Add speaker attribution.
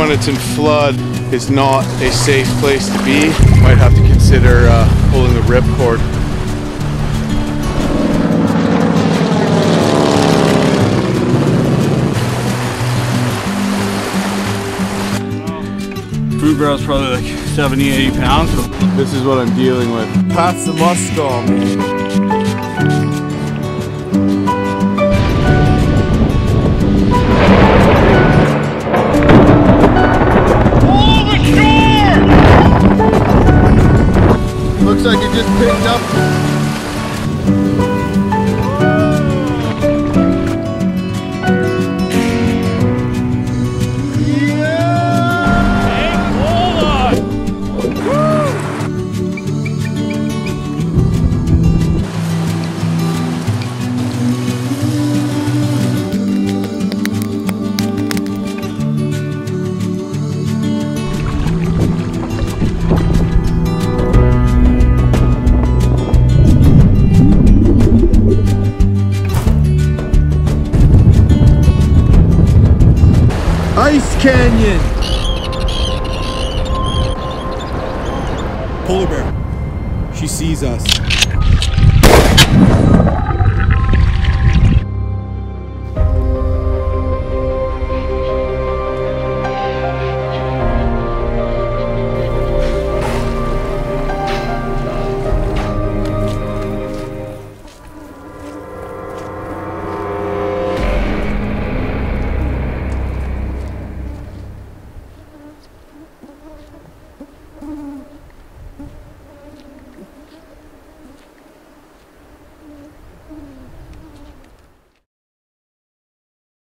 Speaker 1: when it's in flood is not a safe place to be. Might have to consider pulling the ripcord.
Speaker 2: Food barrel's probably like 70, 80 pounds. So
Speaker 1: this is what I'm dealing with. Pass the musk on, man. Looks like it just picked up. Ice Canyon! Polar bear. She sees us.